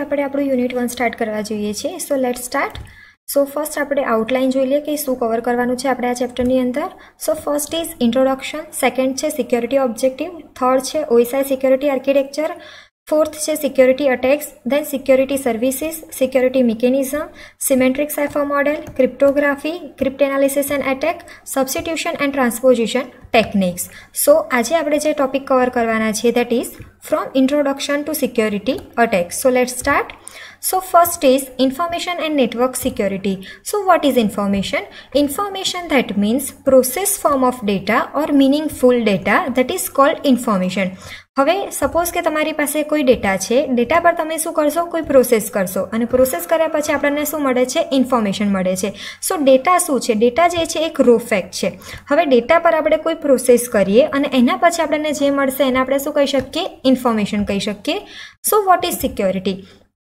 આપણે આપણું unit 1 start કરવા જોઈએ છે. So let start. So first આપણે આઉટલાઇન જોઈ લઈએ કે શું કવર કરવાનું છે આપણે આ ચેપ્ટરની અંદર. So first is introduction, second છે સિક્યોરિટી ઓબ્જેક્ટિવ, થર્ડ છે OSI સિક્યોરિટી આર્કિટેક્ચર, ફોર્થ છે security attacks, then security services, security mechanism, symmetric cipher model, cryptography, cryptanalysis and attack, substitution and transposition techniques. So આજે આપણે જે topic cover કરવાના છે that is from introduction to security attacks. So let start. So first is information and network security. So what is information? Information that means process form of data or meaningful data, that is called information. હવે suppose કે તમારી પાસે કોઈ data છે, data પર તમે શું કરશો, કોઈ પ્રોસેસ કરશો અને પ્રોસેસ કર્યા પછી આપણને શું મળે છે, ઇન્ફોર્મેશન મળે છે. સો ડેટા શું છે, ડેટા જે છે એક રો ફેક્ટ છે. હવે ડેટા પર આપણે કોઈ પ્રોસેસ કરીએ અને એના પછી આપણને જે મળશે એને આપણે શું કહી શકીએ, ઇન્ફોર્મેશન કહી શકીએ. So what is security?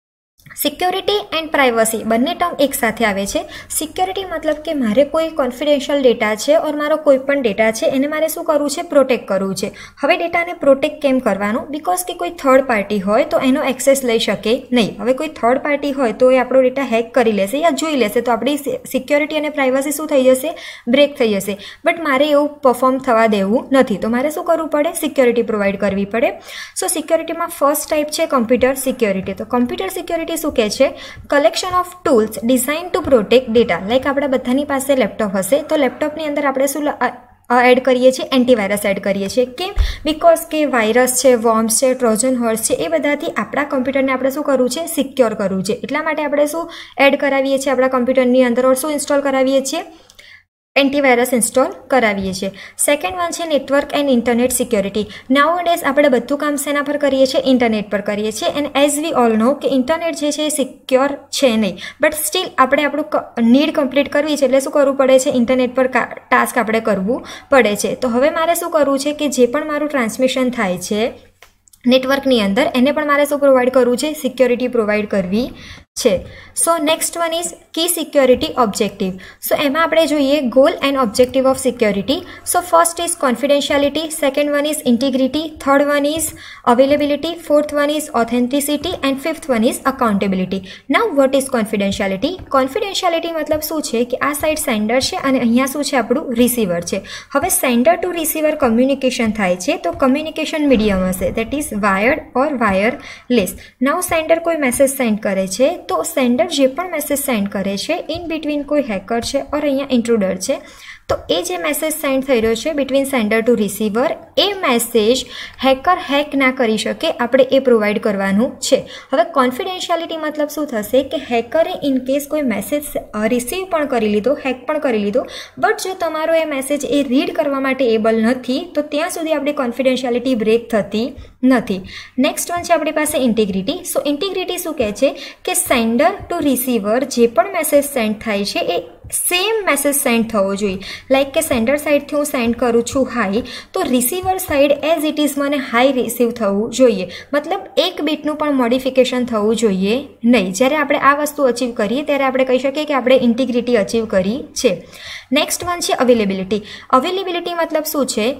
Security and privacy બંને ટર્મ એક સાથે આવે છે. સિક્યોરિટી મતલબ કે મારે કોઈ કોન્ફિડેન્શિયલ ડેટા છે ઓર મારો કોઈ પણ ડેટા છે એને મારે શું કરવું છે, પ્રોટેક્ટ કરવું છે. હવે ડેટાને પ્રોટેક્ટ કેમ કરવાનું? બિકોઝ કે કોઈ થર્ડ પાર્ટી હોય તો એનો એક્સેસ લઈ શકે નહીં. હવે કોઈ થર્ડ પાર્ટી હોય તો એ આપણો ડેટા હેક કરી લેશે યા જોઈ લેશે તો આપણી સિક્યોરિટી અને પ્રાઇવસી શું થઈ જશે, બ્રેક થઈ જશે. બટ મારે એવું પરફોર્મ થવા દેવું નથી, તો મારે શું કરવું પડે, સિક્યોરિટી પ્રોવાઈડ કરવી પડે. સો સિક્યોરિટીમાં ફર્સ્ટ ટાઈપ છે કમ્પ્યુટર સિક્યોરિટી. તો કમ્પ્યુટર સિક્યોરિટી શું કહે છે, collection of tools design to protect data. Like આપણા બધાની પાસે લેપટોપ હશે તો લેપટોપની અંદર આપણે શું એડ કરીએ છીએ, એન્ટીવાયરસ એડ કરીએ છીએ. કેમ? બિકોઝ કે વાયરસ છે, વોર્મ્સ છે, ટ્રોજન હોર્સ છે, એ બધાથી આપણા કમ્પ્યુટરને આપણે શું કરવું છે, સિક્યોર કરવું છે. એટલા માટે આપણે શું એડ કરાવીએ છીએ આપણા કમ્પ્યુટરની અંદર ઓર શું ઇન્સ્ટોલ કરાવીએ છીએ, એન્ટીવાયરસ ઇન્સ્ટોલ કરાવીએ છીએ. સેકન્ડ વન છે network and internet security. Nowadays આપણે બધું કામ શેના પર કરીએ છીએ, ઇન્ટરનેટ પર કરીએ છીએ. And as we all know કે ઇન્ટરનેટ જે છે એ સિક્યોર છે નહીં, બટ સ્ટીલ આપણે આપણું નીડ કમ્પ્લીટ કરવી છે એટલે શું કરવું પડે છે, ઇન્ટરનેટ પર ટાસ્ક આપણે કરવું પડે છે. તો હવે મારે શું કરવું છે કે જે પણ મારું ટ્રાન્સમિશન થાય છે નેટવર્કની અંદર એને પણ મારે શું પ્રોવાઈડ કરવું છે, સિક્યોરિટી પ્રોવાઈડ કરવી છે. So next one is key security objective. So એમાં આપણે જોઈએ goal and objective of security. So first is confidentiality, second one is integrity, third one is availability, fourth one is authenticity and fifth one is accountability. Now what is confidentiality? Confidentiality મતલબ શું છે કે આ side sender છે અને અહીંયા શું છે, આપણું રિસીવર છે. હવે સેન્ડર ટુ રિસીવર કમ્યુનિકેશન થાય છે તો કમ્યુનિકેશન મીડિયમ હશે that is wired or wireless. Now sender કોઈ મેસેજ સેન્ડ કરે છે તો સેન્ડર જે પણ મેસેજ સેન્ડ કરે છે ઇન બિટવીન કોઈ હેકર છે ઓર અહીંયા ઇન્ટ્રુડર છે તો એ જે મેસેજ સેન્ડ થઈ રહ્યો છે બિટવીન સેન્ડર ટુ રિસીવર, એ મેસેજ હેકર હેક ના કરી શકે, આપણે એ પ્રોવાઈડ કરવાનું છે. હવે કોન્ફિડેન્શિયાલિટી મતલબ શું થશે કે હેકરે ઇનકેસ કોઈ મેસેજ રિસીવ પણ કરી લીધો, હેક પણ કરી લીધો, બટ જો તમારો એ મેસેજ એ રીડ કરવા માટે એબલ નથી તો ત્યાં સુધી આપણી કોન્ફિડેન્શિયાલિટી બ્રેક થતી નથી. નેક્સ્ટ વન છે આપણી પાસે ઇન્ટિગ્રિટી. સો ઇન્ટિગ્રિટી શું કહે છે કે સેન્ડર ટુ રિસીવર જે પણ મેસેજ સેન્ડ થાય છે એ સેમ મેસેજ સેન્ડ થવો જોઈએ. લાઈક કે સેન્ડર સાઈડથી હું સેન્ડ કરું છું હાઈ તો receiver side as it is મને હાઈ રિસીવ થવું જોઈએ. મતલબ એક બીટનું પણ મોડિફિકેશન થવું જોઈએ નહીં. જ્યારે આપણે આ વસ્તુ અચીવ કરીએ ત્યારે આપણે કહી શકીએ કે આપણે ઇન્ટિગ્રિટી અચીવ કરી છે. નેક્સ્ટ વન છે અવેલેબિલિટી. અવેલેબિલિટી મતલબ શું છે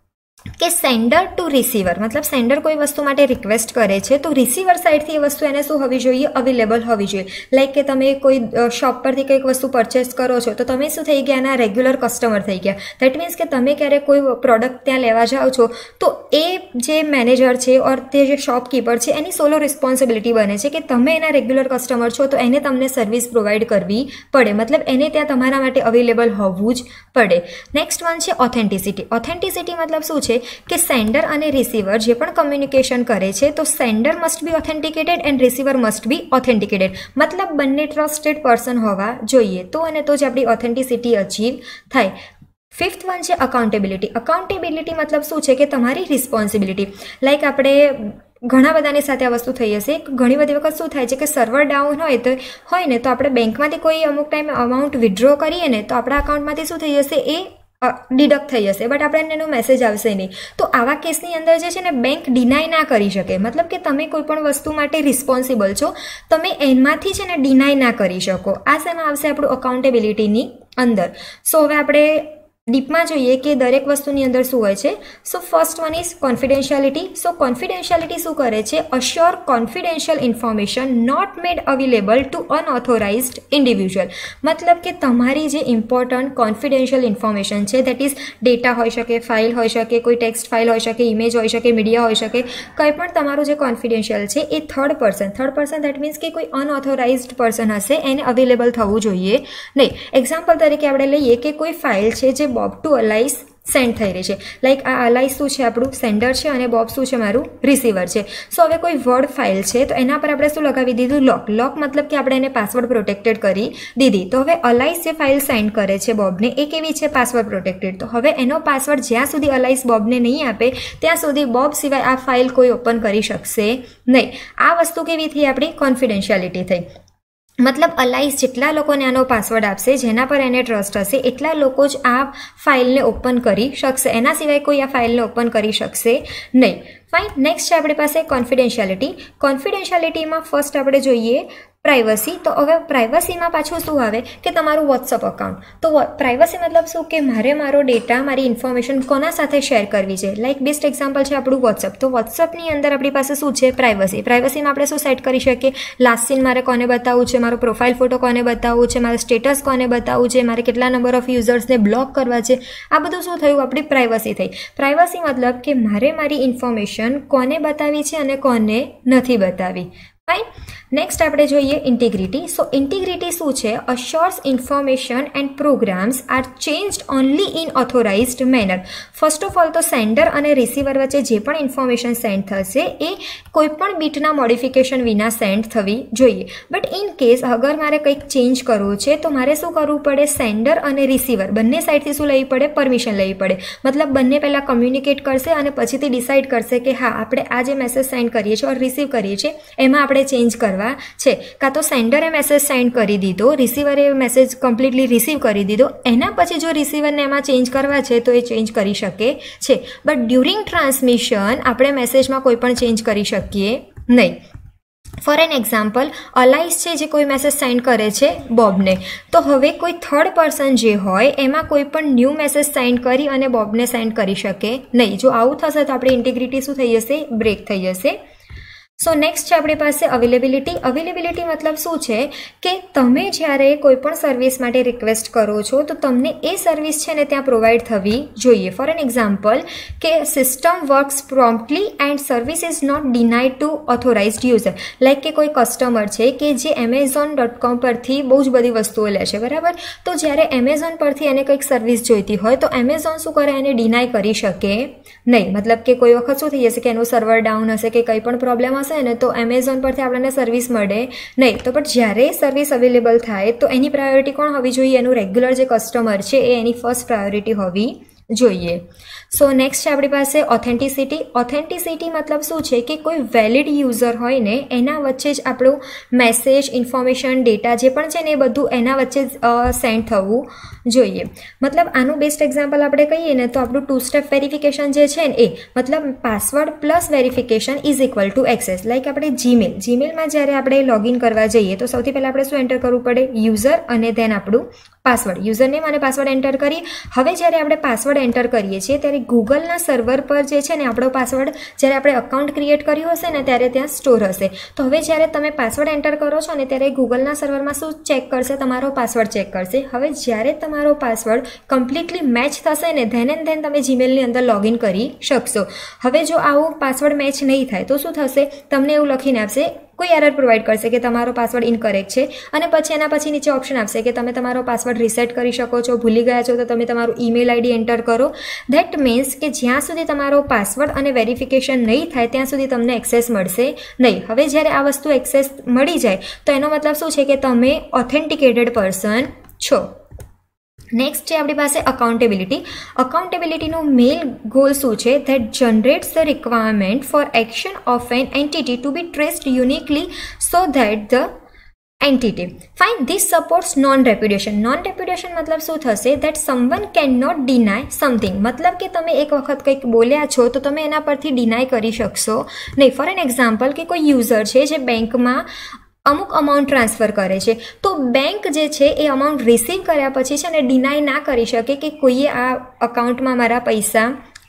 કે સેન્ડર ટુ રિસીવર, મતલબ સેન્ડર કોઈ વસ્તુ માટે રિક્વેસ્ટ કરે છે તો રિસીવર સાઈડથી એ વસ્તુ એને શું હોવી જોઈએ, અવેલેબલ હોવી જોઈએ. લાઈક કે તમે કોઈ શોપ પરથી કંઈક વસ્તુ પરચેસ કરો છો તો તમે શું થઈ ગયા, એના રેગ્યુલર કસ્ટમર થઈ ગયા. દેટ મીન્સ કે તમે ક્યારેક કોઈ પ્રોડક્ટ ત્યાં લેવા જાઓ છો તો એ જે મેનેજર છે ઓર તે જે શોપકીપર છે એની સોલો રિસ્પોન્સિબિલિટી બને છે કે તમે એના રેગ્યુલર કસ્ટમર છો તો એને તમને સર્વિસ પ્રોવાઈડ કરવી પડે. મતલબ એને ત્યાં તમારા માટે અવેલેબલ હોવું જ પડે. નેક્સ્ટ વન છે ઓથેન્ટિસિટી. ઓથેન્ટિસિટી મતલબ શું છે કે સેન્ડર અને રિસીવર જે પણ કમ્યુનિકેશન કરે છે તો sender must be authenticated and receiver must be authenticated. મતલબ બંને ટ્રસ્ટેડ પર્સન હોવા જોઈએ તો અને તો જ આપણી ઓથેન્ટિસિટી અચીવ થાય. ફિફ્થ વન છે અકાઉન્ટેબિલિટી. અકાઉન્ટેબિલિટી મતલબ શું છે કે તમારી રિસ્પોન્સિબિલિટી. લાઈક આપણે ઘણા બધાની સાથે આ વસ્તુ થઈ હશે. ઘણી બધી વખત શું થાય છે કે સર્વર ડાઉન હોય ને તો આપણે બેંકમાંથી કોઈ અમુક ટાઈમે અમાઉન્ટ વિથડ્રો કરીએ ને તો આપણા અકાઉન્ટમાંથી શું થઈ જશે, એ ડિડક્ટ થઈ જશે, બટ આપણને એનો મેસેજ આવશે નહીં. તો આવા કેસની અંદર જે છે ને બેંક ડિનાય ના કરી શકે. મતલબ કે તમે કોઈ પણ વસ્તુ માટે રિસ્પોન્સિબલ છો, તમે એમાંથી છે ને ડિનાય ના કરી શકો. આ શેમાં આવશે, આપણું અકાઉન્ટેબિલિટીની અંદર. સો હવે આપણે ડીપમાં જોઈએ કે દરેક વસ્તુની અંદર શું હોય છે. So first one is confidentiality. So confidentiality શું કરે છે? Assure confidential information not made available to unauthorized individual. મતલબ કે તમારી જે ઇમ્પોર્ટન્ટ કોન્ફિડેન્શિયલ ઇન્ફોર્મેશન છે, દેટ ઇઝ ડેટા હોઈ શકે, ફાઇલ હોઈ શકે, કોઈ ટેક્સ્ટ ફાઇલ હોઈ શકે, ઇમેજ હોઈ શકે, મીડિયા હોઈ શકે, કંઈ પણ તમારું જે કોન્ફિડેન્શિયલ છે એ થર્ડ પર્સન દેટ મીન્સ કે કોઈ અનઓથોરાઇઝડ પર્સન હશે એને અવેલેબલ થવું જોઈએ નહીં. એક્ઝામ્પલ તરીકે આપણે લઈએ કે કોઈ ફાઇલ છે જે બોબ ટુ અલાઇસ સેન્ડ થઈ રહી છે. લાઈક આ અલાઇસ શું છે? આપણું સેન્ડર છે અને બોબ શું છે? મારું રિસીવર છે. સો હવે કોઈ વર્ડ ફાઇલ છે તો એના પર આપણે શું લગાવી દીધું? લોક મતલબ કે આપણે એને પાસવર્ડ પ્રોટેક્ટેડ કરી દીધી. તો હવે અલાઇસ જે ફાઇલ સેન્ડ કરે છે બોબને એ કેવી છે? Password protected. તો હવે એનો પાસવર્ડ જ્યાં સુધી અલાઇસ બોબને નહીં આપે ત્યાં સુધી બોબ સિવાય આ ફાઇલ કોઈ ઓપન કરી શકશે નહીં. આ વસ્તુ કેવી થઈ? આપણી કોન્ફિડેન્શિયાલિટી થઈ. મતલબ અલાઇસ જેટલા લોકોને આનો પાસવર્ડ આપશે, જેના પર એને ટ્રસ્ટ હશે, એટલા લોકો જ આ ફાઇલને ઓપન કરી શકશે. એના સિવાય કોઈ આ ફાઇલને ઓપન કરી શકશે નહીં. ફાઇન. નેક્સ્ટ છે આપણી પાસે કોન્ફિડેન્શિયાલિટી. કોન્ફિડેન્શિયાલિટીમાં ફર્સ્ટ આપણે જોઈએ પ્રાઇવસી. તો હવે પ્રાઇવસીમાં પાછું શું આવે કે તમારું વોટ્સઅપ અકાઉન્ટ. તો પ્રાઇવસી મતલબ શું કે મારે મારો ડેટા, મારી ઇન્ફોર્મેશન કોના સાથે શેર કરવી છે. લાઈક બેસ્ટ એક્ઝામ્પલ છે આપણું વોટ્સઅપ. તો વોટ્સઅપની અંદર આપણી પાસે શું છે? પ્રાઇવસી. પ્રાઇવસીમાં આપણે શું સેટ કરી શકીએ? લાસ્ટ સીન મારે કોને બતાવવું છે, મારો પ્રોફાઇલ ફોટો કોને બતાવવું છે, મારે સ્ટેટસ કોને બતાવવું છે, મારે કેટલા નંબર ઓફ યુઝર્સને બ્લોક કરવા છે. આ બધું શું થયું? આપણી પ્રાઇવસી થઈ. પ્રાઇવસી મતલબ કે મારે મારી ઇન્ફોર્મેશન કોને બતાવી છે અને કોને નથી બતાવી. ફાઇન. નેક્સ્ટ આપણે જોઈએ ઇન્ટિગ્રિટી. સો ઇન્ટિગ્રિટી શું છે? Assures information and programs are changed only in authorized manner. First of all તો સેન્ડર અને રિસીવર વચ્ચે જે પણ ઇન્ફોર્મેશન સેન્ડ થશે એ કોઈપણ બીટના મોડિફિકેશન વિના સેન્ડ થવી જોઈએ. બટ ઇન કેસ અગર મારે કંઈક ચેન્જ કરવું છે તો મારે શું કરવું પડે? સેન્ડર અને રિસીવર બંને સાઈડથી શું લેવી પડે? પરમિશન લેવી પડે. મતલબ બંને પહેલાં કમ્યુનિકેટ કરશે અને પછીથી ડિસાઇડ કરશે કે હા આપણે આ જે મેસેજ સેન્ડ કરીએ છીએ ઓર રિસીવ કરીએ છીએ એમાં આપણે ચેન્જ કરવા છે. કાં તો સેન્ડરે મેસેજ સેન્ડ કરી દીધો, રિસીવરે મેસેજ કમ્પ્લીટલી રિસીવ કરી દીધો, એના પછી જો રિસીવરને એમાં ચેન્જ કરવા છે તો એ ચેન્જ કરી શકે છે. બટ ડ્યુરિંગ ટ્રાન્સમિશન આપણે મેસેજમાં કોઈ પણ ચેન્જ કરી શકીએ નહીં. ફોર એન એક્ઝામ્પલ, અલાઇસ છે જે કોઈ મેસેજ સેન્ડ કરે છે બોબને, તો હવે કોઈ થર્ડ પર્સન જે હોય એમાં કોઈ પણ ન્યૂ મેસેજ સેન્ડ કરી અને બોબને સેન્ડ કરી શકે નહીં. જો આવું થશે તો આપણી ઇન્ટિગ્રિટી શું થઈ જશે? બ્રેક થઈ જશે. સો નેક્સ્ટ છે આપણી પાસે અવેલેબિલિટી. અવેલેબિલિટી મતલબ શું છે કે તમે જ્યારે કોઈ પણ સર્વિસ માટે રિક્વેસ્ટ કરો છો તો તમને એ સર્વિસ છે ને ત્યાં પ્રોવાઈડ થવી જોઈએ. ફોર એન એક્ઝામ્પલ કે system works promptly and service is not denied to authorized user. Like કે કોઈ કસ્ટમર છે કે જે Amazon.com પરથી બહુ જ બધી વસ્તુઓ લે છે, બરાબર. તો જ્યારે એમેઝોન પરથી એને કંઈક સર્વિસ જોઈતી હોય તો એમેઝોન શું કરે? એને ડિનાય કરી શકે નહીં. મતલબ કે કોઈ વખત શું થઈ જશે કે એનું સર્વર ડાઉન હશે કે કંઈ પણ પ્રોબ્લેમ હશે ને તો એમેઝોન પરથી આપણને સર્વિસ મળે નહીં. તો પણ જ્યારે સર્વિસ અવેલેબલ થાય તો એની પ્રાયોરિટી કોણ હોવી જોઈએ? એનું રેગ્યુલર જે કસ્ટમર છે એ એની ફર્સ્ટ પ્રાયોરિટી હોવી જોઈએ. સો નેક્સ્ટ છે આપણી પાસે ઓથેન્ટિસિટી. ઓથેન્ટિસિટી મતલબ શું છે કે કોઈ વેલિડ યુઝર હોય ને એના વચ્ચે જ આપણું મેસેજ, ઇન્ફોર્મેશન, ડેટા જે પણ છે ને એ બધું એના વચ્ચે જ સેન્ડ થવું જોઈએ. મતલબ આનું બેસ્ટ એક્ઝામ્પલ આપણે કહીએ ને તો આપણું 2 સ્ટેપ વેરિફિકેશન જે છે ને એ મતલબ password plus verification is equal to access. Like આપણે જીમેલમાં જ્યારે આપણે લોગિન કરવા જઈએ તો સૌથી પહેલાં આપણે શું એન્ટર કરવું પડે? યુઝર અને ધેન આપણું પાસવર્ડ. યુઝર નેમ અને પાસવર્ડ એન્ટર કરી. હવે જ્યારે આપણે પાસવર્ડ એન્ટર કરીએ છીએ ત્યારે ગૂગલના સર્વર પર જે છે ને આપણો પાસવર્ડ જ્યારે આપણે અકાઉન્ટ ક્રિએટ કર્યું હશે ને ત્યારે ત્યાં સ્ટોર હશે. તો હવે જ્યારે તમે પાસવર્ડ એન્ટર કરો છો ને ત્યારે ગૂગલના સર્વરમાં શું ચેક કરશે? તમારો પાસવર્ડ ચેક કરશે. હવે જ્યારે તમારો પાસવર્ડ કમ્પ્લીટલી મેચ થશે ને ધેન એન્ડ ધેન તમે જીમેલની અંદર લોગિન કરી શકશો. હવે જો આવું પાસવર્ડ મેચ નહીં થાય તો શું થશે? તમને એવું લખીને આપશે, કોઈ એરર પ્રોવાઈડ કરશે કે તમારો પાસવર્ડ ઇનકરેક્ટ છે અને પછી એના પછી નીચે ઓપ્શન આપશે કે તમે તમારો પાસવર્ડ રિસેટ કરી શકો છો. ભૂલી ગયા છો તો તમે તમારું ઈમેલ આઈડી એન્ટર કરો. ધેટ મીન્સ કે જ્યાં સુધી તમારો પાસવર્ડ અને વેરિફિકેશન નહીં થાય ત્યાં સુધી તમને એક્સેસ મળશે નહીં. હવે જ્યારે આ વસ્તુ એક્સેસ મળી જાય તો એનો મતલબ શું છે કે તમે ઓથેન્ટિકેટેડ પર્સન છો. નેક્સ્ટ છે આપણી પાસે અકાઉન્ટેબિલિટી. અકાઉન્ટેબિલિટીનું મેઇન ગોલ શું છે? That generates the requirement for action of an entity to be traced uniquely so that the entity. Fine. This supports non reputation. Non reputation મતલબ શું થશે? That someone can not deny something. મતલબ કે તમે એક વખત કંઈક બોલ્યા છો તો તમે એના પરથી ડિનાય કરી શકશો નહીં. ફોર એન એક્ઝામ્પલ કે કોઈ યુઝર છે જે બેંકમાં અમુક અમાઉન્ટ ટ્રાન્સફર કરે છે, તો બેંક જે છે એ અમાઉન્ટ રિસીવ કર્યા પછી છે ને ડિનાય ના કરી શકે કે કોઈએ આ અકાઉન્ટમાં મારા પૈસા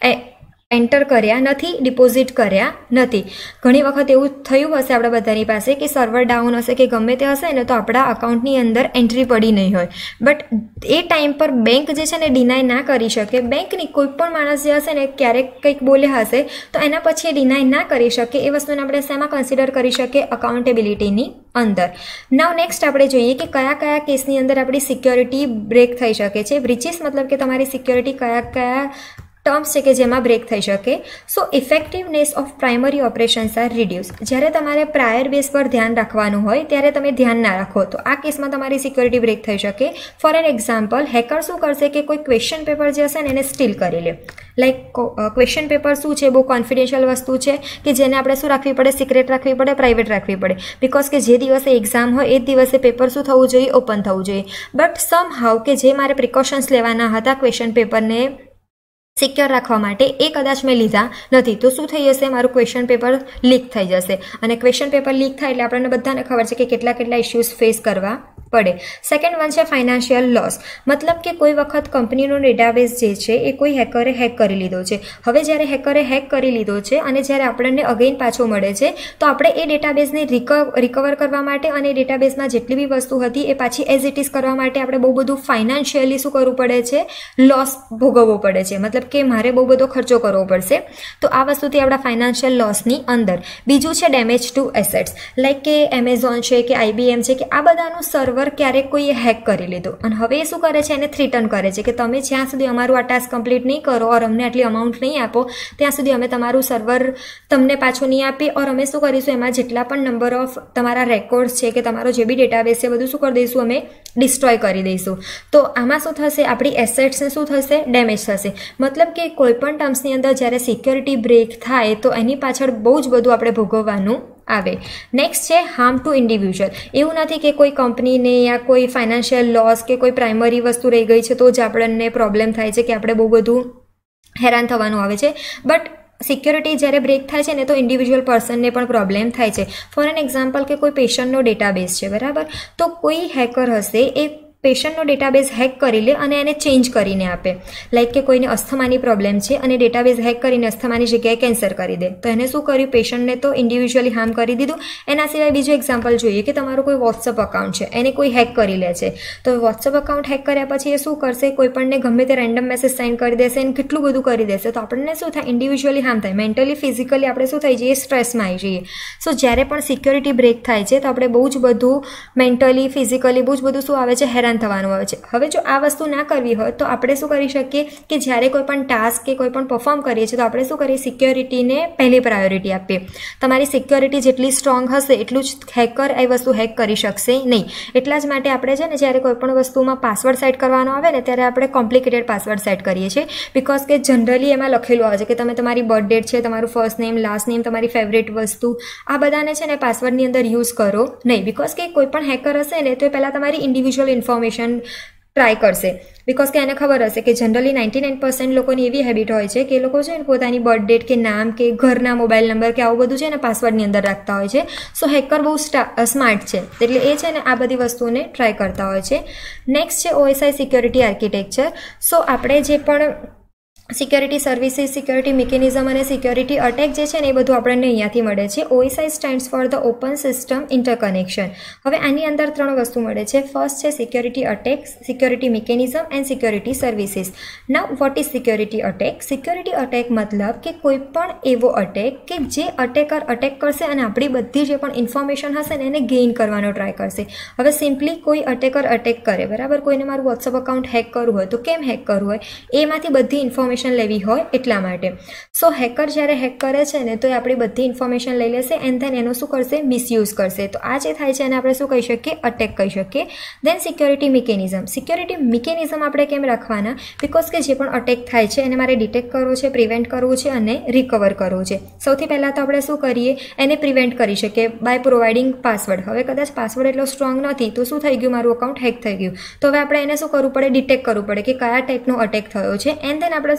એન્ટર કર્યા નથી, ડિપોઝિટ કર્યા નથી. ઘણી વખત એવું થયું હશે આપણા બધાની પાસે કે સર્વર ડાઉન હશે કે ગમે તે હશે ને તો આપણા અકાઉન્ટની અંદર એન્ટ્રી પડી નહીં હોય, બટ એ ટાઈમ પર બેંક જે છે ને ડિનાય ના કરી શકે. બેંકની કોઈ પણ માણસ જે હશે ને ક્યારેક કંઈક બોલ્યા હશે તો એના પછી એ ડિનાય ના કરી શકે. એ વસ્તુને આપણે શેમાં કન્સિડર કરી શકીએ? અકાઉન્ટેબિલિટીની અંદર. નાવ નેક્સ્ટ આપણે જોઈએ કે કયા કયા કેસની અંદર આપણી સિક્યોરિટી બ્રેક થઈ શકે છે. બ્રીચીસ મતલબ કે તમારી સિક્યોરિટી કયા કયા ટર્મ્સ છે કે જેમાં બ્રેક થઈ શકે. So effectiveness of primary operations are reduce. જ્યારે તમારે પ્રાયર બેઝ પર ધ્યાન રાખવાનું હોય ત્યારે તમે ધ્યાન ના રાખો તો આ કેસમાં તમારી સિક્યોરિટી બ્રેક થઈ શકે. ફોર એન એક્ઝામ્પલ, હેકર શું કરશે કે કોઈ ક્વેશ્ચન પેપર જે હશે ને એને સ્ટીલ કરી લે. લાઈક ક્વેશ્ચન પેપર શું છે? બહુ કોન્ફિડેન્શિયલ વસ્તુ છે કે જેને આપણે શું રાખવી પડે? સિક્રેટ રાખવી પડે, પ્રાઇવેટ રાખવી પડે. બિકોઝ કે જે દિવસે એક્ઝામ હોય એ જ દિવસે પેપર શું થવું જોઈએ? ઓપન થવું જોઈએ. બટ સમ હાઉ કે જે મારે પ્રિકોશન્સ લેવાના હતા ક્વેશ્ચન પેપરને સિક્યોર રાખવા માટે એ કદાચ મેં લીધા નથી, તો શું થઈ જશે? મારું ક્વેશ્ચન પેપર લીક થઈ જશે. અને ક્વેશ્ચન પેપર લીક થાય એટલે આપણને બધાને ખબર છે કે કેટલા કેટલા ઇસ્યુઝ ફેસ કરવા પડે. સેકન્ડ વન છે ફાઇનાન્શિયલ લોસ. મતલબ કે કોઈ વખત કંપનીનો ડેટાબેઝ જે છે એ કોઈ હેકરે હેક કરી લીધો છે. હવે જ્યારે હેકરે હેક કરી લીધો છે અને જ્યારે આપણને અગેન પાછો મળે છે તો આપણે એ ડેટાબેઝને રિકવર કરવા માટે અને એ ડેટાબેઝમાં જેટલી બી વસ્તુ હતી એ પાછી એઝ ઇટ ઇઝ કરવા માટે આપણે બહુ બધું ફાઇનાન્શિયલી શું કરવું પડે છે? લોસ ભોગવવો પડે છે. મતલબ કે મારે બહુ બધો ખર્ચો કરવો પડશે. તો આ વસ્તુથી આપણા ફાઇનાન્શિયલ લોસની અંદર. બીજું છે ડેમેજ ટુ એસેટ્સ. લાઈક કે એમેઝોન છે કે IBM છે કે આ બધાનું સર્વર ક્યારેક કોઈએ હેક કરી લીધું અને હવે એ શું કરે છે? એને થ્રીટન કરે છે કે તમે જ્યાં સુધી અમારું આ ટાસ્ક કમ્પ્લીટ નહીં કરો ઓર અમને આટલી અમાઉન્ટ નહીં આપો ત્યાં સુધી અમે તમારું સર્વર તમને પાછું નહીં આપીએ ઓર અમે શું કરીશું એમાં જેટલા પણ નંબર ઓફ તમારા રેકોર્ડ્સ છે કે તમારો જે બી ડેટાબેઝ છે બધું શું કરી દઈશું? અમે ડિસ્ટ્રોય કરી દઈશું. તો આમાં શું થશે? આપણી એસેટ્સને શું થશે? ડેમેજ થશે. મતલબ કે કોઈ પણ ટર્મ્સની અંદર જ્યારે સિક્યોરિટી બ્રેક થાય તો એની પાછળ બહુ જ બધું આપણે ભોગવવાનું આવે. નેક્સ્ટ છે હાર્મ ટુ ઇન્ડિવિજ્યુઅલ. એવું નથી કે કોઈ કંપનીને યા કોઈ ફાઇનાન્શિયલ લોસ કે કોઈ પ્રાઇમરી વસ્તુ રહી ગઈ છે તો જ આપણને પ્રોબ્લેમ થાય છે કે આપણે બહુ બધું હેરાન થવાનું આવે છે. બટ સિક્યોરિટી જ્યારે બ્રેક થાય છે ને તો ઇન્ડિવિજ્યુઅલ પર્સનને પણ પ્રોબ્લેમ થાય છે. ફોર એન એક્ઝામ્પલ કે કોઈ પેશન્ટનો ડેટાબેઝ છે, બરાબર? તો કોઈ હેકર હશે એ પેશન્ટનો ડેટાબેઝ હેક કરી લે અને એને ચેન્જ કરીને આપે. લાઈક કે કોઈને અસ્થમાની પ્રોબ્લેમ છે અને ડેટાબેઝ હેક કરીને અસ્થમાની જગ્યાએ કેન્સર કરી દે. તો એને શું કર્યું? પેશન્ટને તો ઇન્ડિવિજ્યુઅલી હાર્મ કરી દીધું. એના સિવાય બીજું એક્ઝામ્પલ જોઈએ કે તમારું કોઈ વોટ્સઅપ અકાઉન્ટ છે એને કોઈ હેક કરી લે છે. તો વોટ્સઅપ અકાઉન્ટ હેક કર્યા પછી એ શું કરશે? કોઈ પણને ગમે તે રેન્ડમ મેસેજ સેન્ડ કરી દેશે અને કેટલું બધું કરી દેશે. તો આપણને શું થાય? ઇન્ડિવિજ્યુઅલી હાર્મ થાય. મેન્ટલી ફિઝિકલી આપણે શું થઈ જઈએ? સ્ટ્રેસમાં આવી જઈએ. સો જ્યારે પણ સિક્યોરિટી બ્રેક થાય છે તો આપણે બહુ જ બધું મેન્ટલી ફિઝિકલી બહુ જ બધું શું આવે છે? હેરાન થવાનું આવે છે. હવે જો આ વસ્તુ ના કરવી હોય તો આપણે શું કરી શકીએ કે જ્યારે કોઈ પણ ટાસ્ક કે કોઈ પણ પરફોર્મ કરીએ છીએ તો આપણે શું કરીએ? સિક્યોરિટીને પહેલી પ્રાયોરિટી આપીએ. તમારી સિક્યોરિટી જેટલી સ્ટ્રોંગ હશે એટલું જ હેકર એ વસ્તુ હેક કરી શકશે નહીં. એટલા જ માટે આપણે છે ને જ્યારે કોઈ પણ વસ્તુમાં પાસવર્ડ સેટ કરવાનો આવે ને ત્યારે આપણે કોમ્પ્લિકેટેડ પાસવર્ડ સેટ કરીએ છીએ. બિકોઝ કે જનરલી એમાં લખેલું આવે છે કે તમે તમારી બર્થ ડેટ છે, તમારું ફર્સ્ટ નેમ, લાસ્ટ નેમ, તમારી ફેવરેટ વસ્તુ, આ બધાને છે ને પાસવર્ડની અંદર યુઝ કરો નહીં. બિકોઝ કે કોઈ પણ હેકર હશે ને તો એ પહેલાં તમારી ઇન્ડિવિજ્યુઅલ ઇન્ફોર્મેશન ટ્રાય કરશે. બિકોઝ કે એને ખબર હશે કે જનરલી 99% લોકોની એવી હેબિટ હોય છે કે એ લોકો છે ને પોતાની બર્થ ડેટ કે નામ કે ઘરના મોબાઈલ નંબર કે આવું બધું છે ને પાસવર્ડની અંદર રાખતા હોય છે. સો હેકર બહુ સ્માર્ટ છે એટલે એ છે ને આ બધી વસ્તુઓને ટ્રાય કરતા હોય છે. નેક્સ્ટ છે OSI સિક્યોરિટી આર્કિટેક્ચર. સો આપણે જે પણ સિક્યોરિટી સર્વિસીસ, સિક્યોરિટી મિકેનિઝમ અને સિક્યોરિટી અટેક જે છે ને એ બધું આપણને અહીંયાથી મળે છે. OSI stands for the open system interconnection. હવે આની અંદર 3 વસ્તુ મળે છે. ફર્સ્ટ છે security attack, security mechanism and security services. Now what is security attack? Security attack મતલબ કે કોઈ પણ એવો અટેક કે જે અટેકર અટેક કરશે અને આપણી બધી જે પણ ઇન્ફોર્મેશન હશે ને એને ગેઇન કરવાનો ટ્રાય કરશે. હવે સિમ્પલી કોઈ અટેકર અટેક કરે, બરાબર? કોઈને મારું વોટ્સઅપ અકાઉન્ટ હેક કરવું હોય તો કેમ હેક કરવું હોય? એમાંથી બધી ઇન્ફોર્મેશન લેવી હોય એટલા માટે. સો હેકર જ્યારે હેક કરે છે ને તો એ આપણી બધી ઇન્ફોર્મેશન લઈ લેશે એન્ડ ધેન એનો શું કરશે? મિસયુઝ કરશે. તો આ જે થાય છે એને આપણે શું કહી શકીએ? અટેક કહી શકીએ. Then security mechanism. Security mechanism આપણે કેમ રાખવાના? બિકોઝ કે જે પણ અટેક થાય છે એને મારે ડિટેક્ટ કરવો છે, પ્રિવેન્ટ કરવું છે અને રિકવર કરવું છે. સૌથી પહેલાં તો આપણે શું કરીએ? એને પ્રિવેન્ટ કરી શકીએ બાય પ્રોવાઇડિંગ પાસવર્ડ. હવે કદાચ પાસવર્ડ એટલો સ્ટ્રોંગ નથી તો શું થઈ ગયું? મારું અકાઉન્ટ હેક થઈ ગયું. તો હવે આપણે એને શું કરવું પડે? ડિટેક્ટ કરવું પડે કે કયા ટાઈપનો અટેક થયો છે એન્ડ ધેન આપણે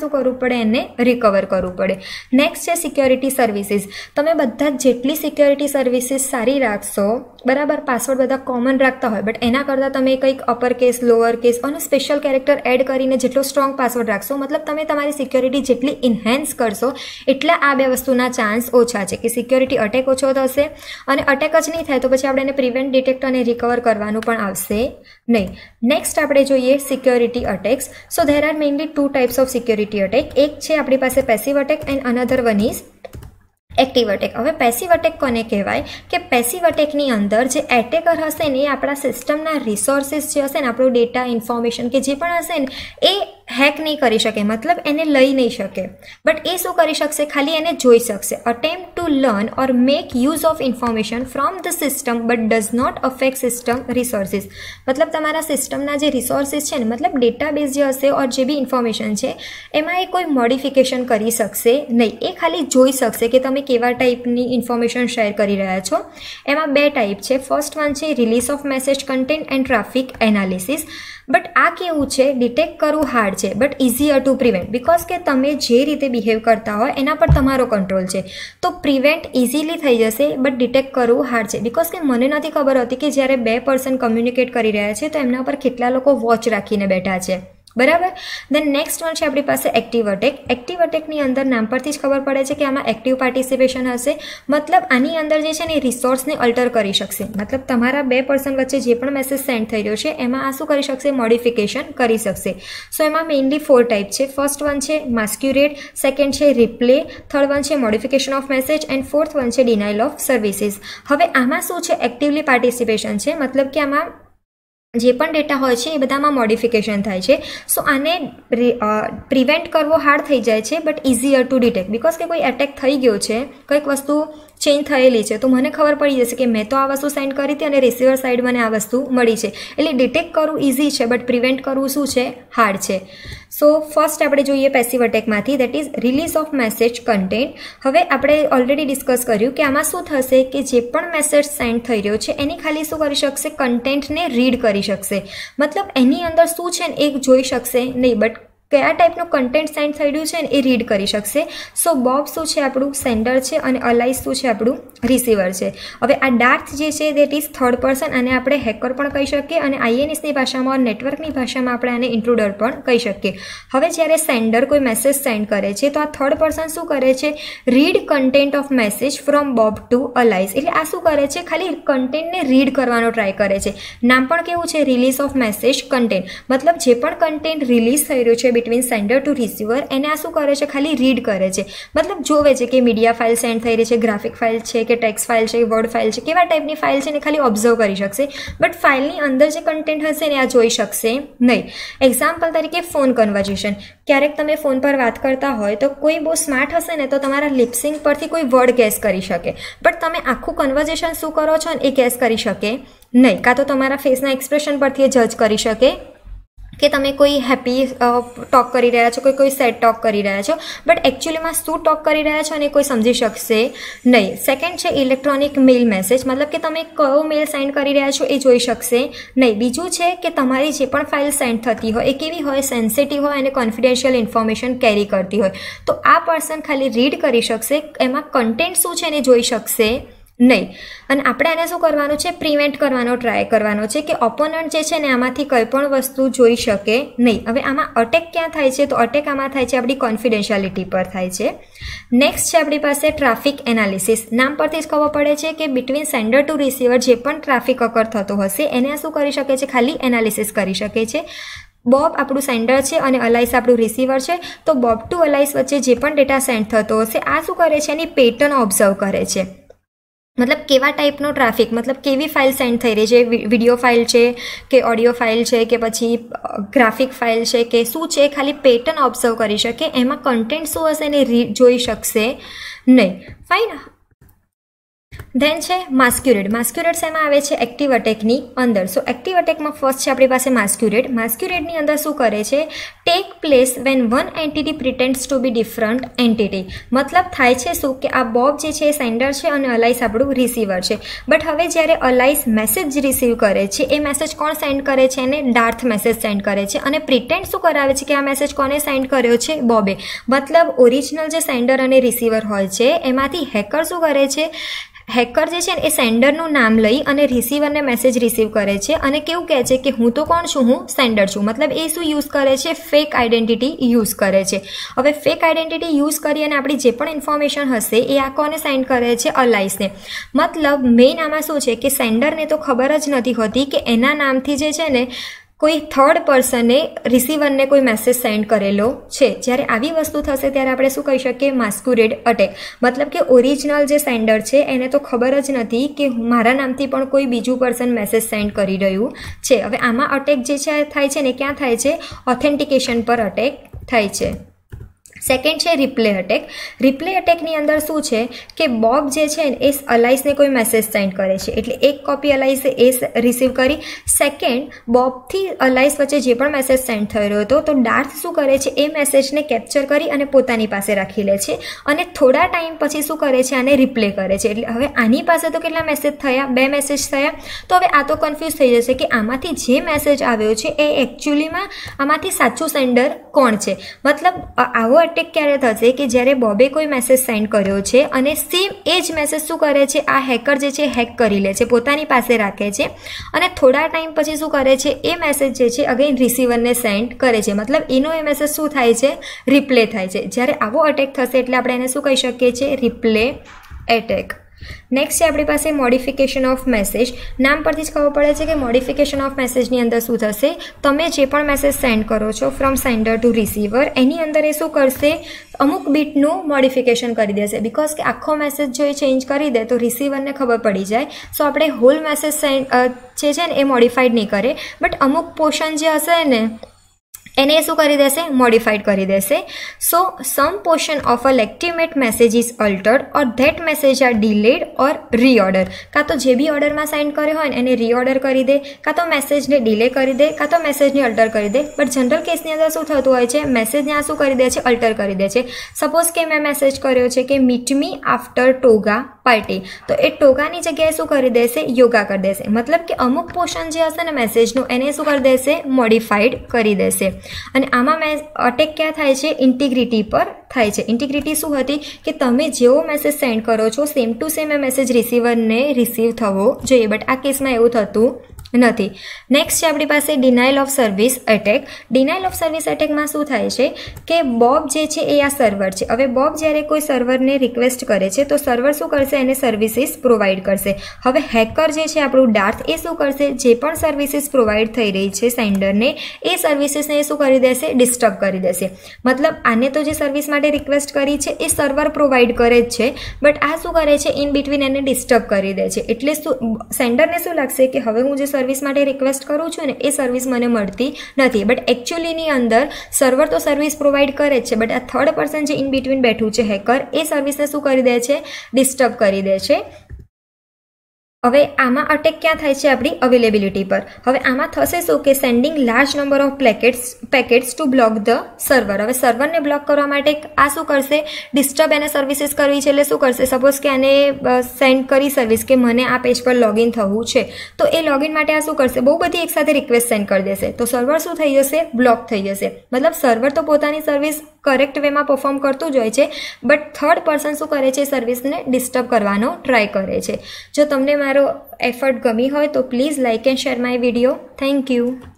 શું કરવું પડે, એને રિકવર કરવું પડે. નેક્સ્ટ છે સિક્યોરિટી સર્વિસીસ. તમે બધા જેટલી સિક્યોરિટી સર્વિસીસ સારી રાખશો, બરાબર, પાસવર્ડ બધા કોમન રાખતા હોય, બટ એના કરતાં તમે કંઈક અપર કેસ, લોઅર કેસ અને સ્પેશિયલ કેરેક્ટર એડ કરીને જેટલો સ્ટ્રોંગ પાસવર્ડ રાખશો, મતલબ તમે તમારી સિક્યોરિટી જેટલી ઇન્હેન્સ કરશો એટલા આ બે વસ્તુના ચાન્સ ઓછા છે કે સિક્યોરિટી અટેક ઓછો થશે. અને અટેક જ નહીં થાય તો પછી આપણે એને પ્રિવેન્ટ, ડિટેક્ટ અને રિકવર કરવાનું પણ આવશે નહીં. નેક્સ્ટ આપણે જોઈએ security attacks. So there are mainly 2 types of security attack. એક છે આપણી પાસે passive attack and another one is active attack. હવે પેસિવ અટેક કોને કહેવાય કે પેસિવ અટેકની અંદર જે એટેકર હશે ને એ આપણા સિસ્ટમના રિસોર્સિસ જે હશે ને, આપણો ડેટા, ઇન્ફોર્મેશન કે જે પણ હશે ને એ હેક નહીં કરી શકે, મતલબ એને લઈ નહીં શકે, બટ એ શું કરી શકશે, ખાલી એને જોઈ શકશે. Attempt to learn or make use of information from the system but does not affect system resources. મતલબ તમારા સિસ્ટમના જે રિસોર્સિસ છે ને, મતલબ ડેટાબેઝ જે હશે ઓર જે બી ઇન્ફોર્મેશન છે એમાં એ કોઈ મોડિફિકેશન કરી શકશે નહીં. એ ખાલી જોઈ શકશે કે તમે કેવા ટાઈપની ઇન્ફોર્મેશન શેર કરી રહ્યા છો. એમાં 2 ટાઈપ છે. ફર્સ્ટ વન છે release of message content and traffic analysis. But આ કેવું છે, ડિટેક્ટ કરવું હાર્ડ છે but easier to prevent, because કે તમે જે રીતે બિહેવ કરતા હોય એના પર તમારો કંટ્રોલ છે. તો પ્રિવેન્ટ ઇઝીલી થઈ જશે બટ ડિટેક્ટ કરવું હાર્ડ છે. બિકોઝ કે મને નથી ખબર હોતી કે જ્યારે 2 પર્સન કમ્યુનિકેટ કરી રહ્યા છે તો એમના પર કેટલા લોકો વોચ રાખીને બેઠા છે, બરાબર. દેન નેક્સ્ટ વન છે આપણી પાસે એક્ટિવ અટેક. એક્ટિવ અટેકની અંદર નામ પરથી જ ખબર પડે છે કે આમાં એક્ટિવ પાર્ટિસિપેશન હશે. મતલબ આની અંદર જે છે ને એ રિસોર્સને અલ્ટર કરી શકશે. મતલબ તમારા 2 પર્સન વચ્ચે જે પણ મેસેજ સેન્ડ થઈ રહ્યો છે એમાં આ શું કરી શકશે, મોડિફિકેશન કરી શકશે. સો એમાં મેઇનલી 4 ટાઈપ છે. ફર્સ્ટ વન છે માસ્ક્યુરેડ, સેકન્ડ છે રિપ્લે, થર્ડ વન છે modification of message and fourth one છે ડિનાઇલ ઓફ સર્વિસીસ. હવે આમાં શું છે, એક્ટિવલી પાર્ટિસિપેશન છે, મતલબ કે આમાં જે પણ ડેટા હોય છે એ બધામાં મોડિફિકેશન થાય છે. સો આને પ્રિવેન્ટ કરવો હાર્ડ થઈ જાય છે but easier to detect, because કે કોઈ એટેક થઈ ગયો છે, કંઈક વસ્તુ ચેન્જ થયેલી છે તો મને ખબર પડી જશે કે મેં તો આ વસ્તુ સેન્ડ કરી હતી અને રિસીવર સાઈડ મને આ વસ્તુ મળી છે. એટલે ડિટેક્ટ કરવું ઇઝી છે બટ પ્રિવેન્ટ કરવું શું છે, હાર્ડ છે. સો ફર્સ્ટ આપણે જોઈએ પેસિવ અટેકમાંથી, that is release of message content. હવે આપણે ઓલરેડી ડિસ્કસ કર્યું કે આમાં શું થશે કે જે પણ મેસેજ સેન્ડ થઈ રહ્યો છે એની ખાલી શું કરી શકશે, કન્ટેન્ટને રીડ કરી શકશે. મતલબ એની અંદર શું છે ને એ જોઈ શકશે નહીં, બટ કયા ટાઈપનું કન્ટેન્ટ સેન્ડ થઈ રહ્યું છે ને એ રીડ કરી શકશે. સો બોબ શું છે આપણું સેન્ડર છે અને અલાઇઝ શું છે આપણું રિસીવર છે. હવે આ ડાર્થ જે છે દેટ ઇઝ થર્ડ પર્સન, અને આપણે હેકર પણ કહી શકીએ અને આઈએનએસની ભાષામાં, નેટવર્કની ભાષામાં આપણે આને ઇન્ટ્રુડર પણ કહી શકીએ. હવે જ્યારે સેન્ડર કોઈ મેસેજ સેન્ડ કરે છે તો આ થર્ડ પર્સન શું કરે છે, read content of message from Bob to Alice. એટલે આ શું કરે છે, ખાલી કન્ટેન્ટને રીડ કરવાનો ટ્રાય કરે છે. નામ પણ કેવું છે, રિલીઝ ઓફ મેસેજ કન્ટેન્ટ. મતલબ જે પણ કન્ટેન્ટ રિલીઝ થઈ રહ્યું છે બિટવીન સેન્ડર ટુ રિસીવર એને આ શું કરે છે, ખાલી રીડ કરે છે. મતલબ જોવે છે કે મીડિયા ફાઇલ સેન્ડ થઈ રહી છે, ગ્રાફિક ફાઇલ છે કે ટેક્સ્ટ ફાઇલ છે, વર્ડ ફાઇલ છે, કેવા ટાઈપની ફાઇલ છે ને ખાલી ઓબ્ઝર્વ કરી શકશે. બટ ફાઇલની અંદર જે કન્ટેન્ટ હશે ને આ જોઈ શકશે નહીં. એક્ઝામ્પલ તરીકે ફોન કન્વર્ઝેશન. ક્યારેક તમે ફોન પર વાત કરતા હોય તો કોઈ બહુ સ્માર્ટ હશે ને તો તમારા લિપસિંગ પરથી કોઈ વર્ડ ગેસ કરી શકે, બટ તમે આખું કન્વર્ઝેશન શું કરો છો ને એ ગેસ કરી શકે નહીં. કાં તો તમારા ફેસના એક્સપ્રેશન પરથી એ જજ કરી શકે કે તમે કોઈ હેપી ટોક કરી રહ્યા છો, કોઈ સેડ ટોક કરી રહ્યા છો, બટ એકચ્યુઅલીમાં શું ટોક કરી રહ્યા છો અને કોઈ સમજી શકશે નહીં. સેકન્ડ છે ઇલેક્ટ્રોનિક મેલ મેસેજ. મતલબ કે તમે કયો મેલ સેન્ડ કરી રહ્યા છો એ જોઈ શકશે નહીં. બીજું છે કે તમારી જે પણ ફાઇલ સેન્ડ થતી હોય એ કેવી હોય, સેન્સિટિવ હોય અને કોન્ફિડેન્શિયલ ઇન્ફોર્મેશન કેરી કરતી હોય. તો આ પર્સન ખાલી રીડ કરી શકશે, એમાં કન્ટેન્ટ શું છે એને જોઈ શકશે નહીં. અને આપણે એને શું કરવાનું છે, પ્રિવેન્ટ કરવાનો ટ્રાય કરવાનો છે કે ઓપોનન્ટ જે છે ને આમાંથી કંઈ પણ વસ્તુ જોઈ શકે નહીં. હવે આમાં અટેક ક્યાં થાય છે, તો અટેક આમાં થાય છે આપણી કોન્ફિડેન્શિયાલિટી પર થાય છે. નેક્સ્ટ છે આપણી પાસે ટ્રાફિક એનાલિસિસ. નામ પરથી જ ખબર પડે છે કે બિટવીન સેન્ડર ટુ રિસીવર જે પણ ટ્રાફિક અકર થતો હશે એને શું કરી શકે છે, ખાલી એનાલિસિસ કરી શકે છે. બોબ આપણું સેન્ડર છે અને અલાઇસ આપણું રિસીવર છે. તો બોબ ટુ અલાઇસ વચ્ચે જે પણ ડેટા સેન્ડ થતો હશે આ શું કરે છે, એની પેટર્ન ઓબ્ઝર્વ કરે છે. મતલબ કેવા ટાઈપનો ટ્રાફિક, મતલબ કેવી ફાઇલ સેન્ડ થઈ રહી છે, વિડીયો ફાઇલ છે કે ઓડિયો ફાઇલ છે કે પછી ગ્રાફિક ફાઇલ છે કે શું છે, ખાલી પેટર્ન ઓબ્ઝર્વ કરી શકે. એમાં કન્ટેન્ટ શું હશે એને જોઈ શકશે નહીં. ફાઇન. ધેન છે માસ્ક્યુરેડ. માસ્ક્યુરેડ શેમાં આવે છે? એક્ટિવ અટેકની અંદર. સો એક્ટિવ અટેકમાં ફર્સ્ટ છે આપણી પાસે માસ્ક્યુરેડ. માસ્ક્યુરેડની અંદર શું કરે છે? Take place when one entity pretends to be different entity. મતલબ થાય છે શું કે આ બોબ જે છે એ સેન્ડર છે અને અલાઇસ આપણું રિસીવર છે. બટ હવે જ્યારે અલાઇસ મેસેજ રિસીવ કરે છે એ મેસેજ કોણ સેન્ડ કરે છે? એને ડાર્થ મેસેજ સેન્ડ કરે છે. અને પ્રિટેન્ડ શું કરાવે છે કે આ મેસેજ કોને સેન્ડ કર્યો છે? બોબે. મતલબ ઓરિજિનલ જે સેન્ડર અને રિસીવર હોય છે એમાંથી હેકર શું કરે છે? હેકર જે છે ને એ સેન્ડરનું નામ લઈ અને રિસીવરને મેસેજ રિસીવ કરે છે અને કેવું કહે છે કે હું તો કોણ છું? હું સેન્ડર છું. મતલબ એ શું યુઝ કરે છે? ફેક આઈડેન્ટિટી યુઝ કરે છે. હવે ફેક આઈડેન્ટિટી યુઝ કરી અને આપણી જે પણ ઇન્ફોર્મેશન હશે એ આ કોને સેન્ડ કરે છે? અલાઇસને. મતલબ મેઇન આમાં શું છે કે સેન્ડરને તો ખબર જ નથી હોતી કે એના નામથી જે છે ને કોઈ થર્ડ પર્સને રિસીવરને કોઈ મેસેજ સેન્ડ કરેલો છે. જ્યારે આવી વસ્તુ થશે ત્યારે આપણે શું કહી શકીએ? Masquerade attack. મતલબ કે ઓરિજિનલ જે સેન્ડર છે એને તો ખબર જ નથી કે મારા નામથી પણ કોઈ બીજું પર્સન મેસેજ સેન્ડ કરી રહ્યું છે. હવે આમાં અટેક જે છે થાય છે ને ક્યાં થાય છે? ઓથેન્ટિકેશન પર અટેક થાય છે. સેકન્ડ છે રિપ્લે અટેક. રિપ્લે અટેકની અંદર શું છે કે બોબ જે છે એ અલાઇસને કોઈ મેસેજ સેન્ડ કરે છે એટલે એક કોપી અલાઇસે એ રિસીવ કરી. સેકન્ડ, બોબથી અલાઇસ વચ્ચે જે પણ મેસેજ સેન્ડ થઈ રહ્યો હતો તો ડાર્થ શું કરે છે? એ મેસેજને કેપ્ચર કરી અને પોતાની પાસે રાખી લે છે અને થોડા ટાઈમ પછી શું કરે છે? આને રિપ્લે કરે છે. એટલે હવે આની પાસે તો કેટલા મેસેજ થયા? 2 મેસેજ થયા. તો હવે આ તો કન્ફ્યુઝ થઈ જશે કે આમાંથી જે મેસેજ આવ્યો છે એ એકચ્યુઅલીમાં આમાંથી સાચું સેન્ડર કોણ છે? મતલબ આવો અટેક ક્યારે થશે કે જ્યારે બોબે કોઈ મેસેજ સેન્ડ કર્યો છે અને સેમ એ જ મેસેજ શું કરે છે? આ હેકર જે છે હેક કરી લે છે, પોતાની પાસે રાખે છે અને થોડા ટાઈમ પછી શું કરે છે? એ મેસેજ જે છે અગેન રિસીવરને સેન્ડ કરે છે. મતલબ એનો એ મેસેજ શું થાય છે? રિપ્લે થાય છે. જ્યારે આવો અટેક થશે એટલે આપણે એને શું કહી શકીએ છીએ? Replay attack. નેક્સ્ટ છે આપણી પાસે મોડિફિકેશન ઓફ મેસેજ. નામ પરથી જ ખબર પડે છે કે મોડિફિકેશન ઓફ મેસેજની અંદર શું થશે? તમે જે પણ મેસેજ સેન્ડ કરો છો ફ્રોમ સેન્ડર ટુ રિસીવર એની અંદર એ શું કરશે? અમુક બીટનું મોડિફિકેશન કરી દેશે. બિકોઝ કે આખો મેસેજ જો એ ચેન્જ કરી દે તો રિસીવરને ખબર પડી જાય. સો આપણે હોલ મેસેજ સેન્ડ જે છે ને એ મોડિફાઈડ નહીં કરે બટ અમુક પોર્શન જે હશે ને એને શું કરી દેશે? મોડિફાઈડ કરી દેશે. So some portion of a legitimate message is altered or that message are delayed or reorder. કાં તો જે બી ઓર્ડરમાં સેન્ડ કર્યો હોય ને એને રીઓર્ડર કરી દે, કાં તો મેસેજને ડિલે કરી દે, કાં તો મેસેજને અલ્ટર કરી દે. બટ જનરલ કેસની અંદર શું થતું હોય છે? મેસેજને આ શું કરી દે છે? અલ્ટર કરી દે છે. સપોઝ કે મેં મેસેજ કર્યો છે કે meet me after toga party, તો એ ટોગાની જગ્યાએ શું કરી દેશે? યોગા કરી દેશે. મતલબ કે અમુક પોર્શન જે હશે ને મેસેજનું એને શું કરી દેશે? મોડિફાઈડ કરી દેશે. અને આમાં અટેક ક્યાં થાય છે? ઇન્ટિગ્રિટી પર થાય છે. ઇન્ટિગ્રિટી શું હતી કે તમે જેવો મેસેજ સેન્ડ કરો છો સેમ ટુ સેમ એ મેસેજ રિસીવરને રિસીવ થવો જોઈએ. બટ આ કેસમાં એવું થતું નથી. નેક્સ્ટ છે આપણી પાસે denial of service attack. Denial of service એટેકમાં શું થાય છે કે બોબ જે છે એ આ સર્વર છે. હવે બોબ જ્યારે કોઈ સર્વરને રિક્વેસ્ટ કરે છે તો સર્વર શું કરશે? એને સર્વિસીસ પ્રોવાઈડ કરશે. હવે હેકર જે છે આપણું ડાર્થ એ શું કરશે? જે પણ સર્વિસીસ પ્રોવાઈડ થઈ રહી છે સેન્ડરને એ સર્વિસીસને શું કરી દેશે? ડિસ્ટર્બ કરી દેશે. મતલબ આને તો જે સર્વિસ માટે રિક્વેસ્ટ કરી છે એ સર્વર પ્રોવાઈડ કરે જ છે બટ આ શું કરે છે? ઇન બિટવીન એને ડિસ્ટર્બ કરી દે છે. એટલે શું સેન્ડરને શું લાગશે કે હવે હું જે સર્વિસ માટે રિક્વેસ્ટ કરું છું ને એ સર્વિસ મને મળતી નથી. બટ એકચ્યુઅલીની અંદર સર્વર તો સર્વિસ પ્રોવાઈડ કરે જ છે બટ આ થર્ડ પર્સન જે ઇન બિટવીન બેઠું છે હેકર એ સર્વિસને શું કરી દે છે? ડિસ્ટર્બ કરી દે છે. હવે આમાં અટેક ક્યાં થાય છે? આપણી અવેલેબિલિટી પર. હવે આમાં થશે શું કે sending large number of packets to block the server. હવે સર્વરને બ્લોક કરવા માટે આ શું કરશે? ડિસ્ટર્બ એને સર્વિસીસ કરવી છે એટલે શું કરશે? સપોઝ કે આને સેન્ડ કરી સર્વિસ કે મને આ પેજ પર લોગિન થવું છે તો એ લોગિન માટે આ શું કરશે? બહુ બધી એકસાથે રિક્વેસ્ટ સેન્ડ કરી દેશે તો સર્વર શું થઈ જશે? બ્લોક થઈ જશે. મતલબ સર્વર તો પોતાની સર્વિસ કરેક્ટ વેમાં પરફોર્મ કરતું જ હોય છે બટ થર્ડ પર્સન શું કરે છે? સર્વિસને ડિસ્ટર્બ કરવાનો ટ્રાય કરે છે. જો તમને મારો એફર્ટ ગમી હોય તો please like and share my video. Thank you.